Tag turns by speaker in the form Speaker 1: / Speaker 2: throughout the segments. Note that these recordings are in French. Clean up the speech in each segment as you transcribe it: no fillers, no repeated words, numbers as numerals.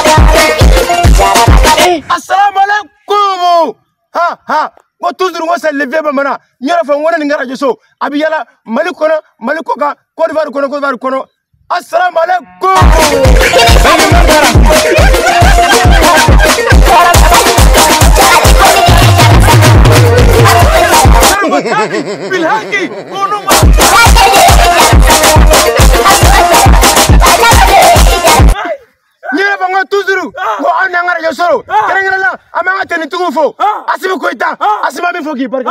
Speaker 1: Assalamu alaikum. Ha. Mo toujours mo se lever ba mana. Nyara fa ngona ngara jeso. Abi yala malikono malikoka Côte d'Ivoire kono. Assalamu alaikum. بالهاكي Nyere bango tuzuru ko ananga ra soro kerengela la amanga teni tugufo asibe koita asiba be foki barka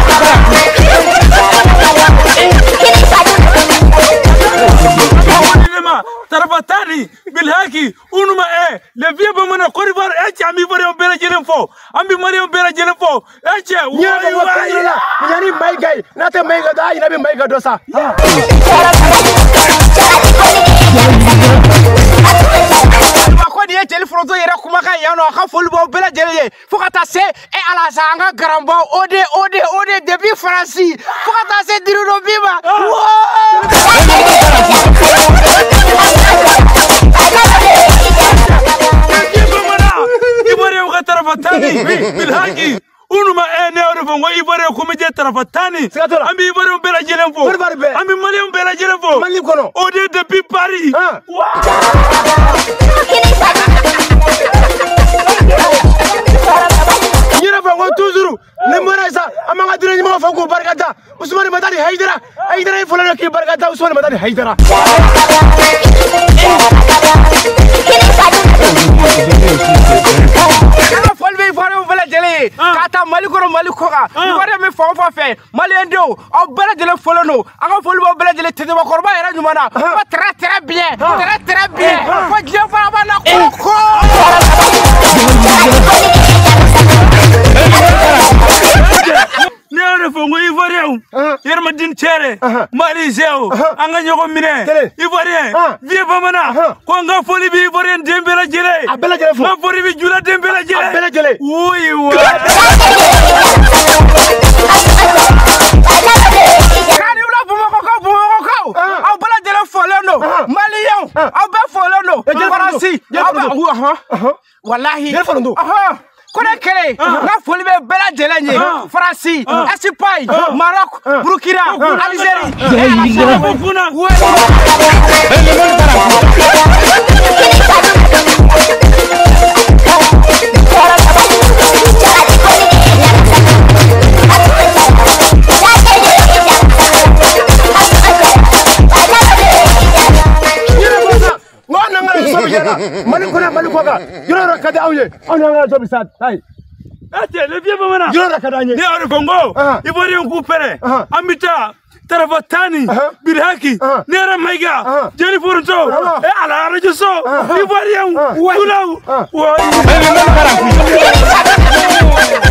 Speaker 1: Tarafatani bilhaki unuma le vie ba mana Côte d'Ivoire ami bari bela jelen fo ambi mari bela jelen fo nyere bango kayela yani mai gay nate mai ga da ina be mai ga dosa Jeli frozo yera kuma ka yano ka folbo bela jeli fokata se e ala sanga garamba ode depuis France fokata se dirudo biba ibore o tarafatani bilhaki unuma ne orfo ngo ibore ko me je tarafatani ambi ibore bela jeli fo ambi mali bela jeli fo mali kono ode depuis Paris Nyira bango toujours ne mora sa amanga dire nyima fa ko barkata Ousmane Madani Haidara fulana ki barkata Ousmane Madani Haidara ana folbe faro bela jele kata malikoka ibare me fa fe maliendo o bela jele folono anga folbo bela jele tede ba korba era nyumana très bien ko je fa ba na ko Neore fongo Ivoirien yermadin chere mali zeo anga nyogo mine Ivoirien vie bamana ko nga foli bi Ivoirien dembela jele nga foli bi jula dembela jele oui kani ula bumo ko au bala jele folono malien au be folono faransi wallahi Kone kele na foli be bela jelenye France Espagne Maroc Burkina Algérie Malikoka yoro kada awye onanga jobi sad hay le vie bamana yoro kada nye ne ore Congo Ivoirien ku pere amita tarafatani bilhaki nera maiga jeli foronto ala radio so Ivoirien